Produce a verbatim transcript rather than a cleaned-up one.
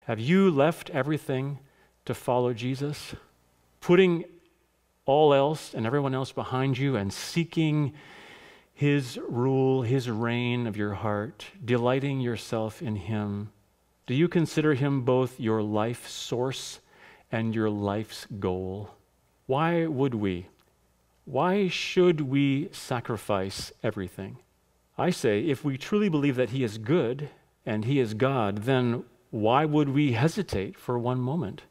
Have you left everything to follow Jesus, putting all else and everyone else behind you and seeking his rule, his reign of your heart, delighting yourself in him? Do you consider him both your life source and your life's goal? Why would we? Why should we sacrifice everything? I say, if we truly believe that he is good and he is God, then why would we hesitate for one moment?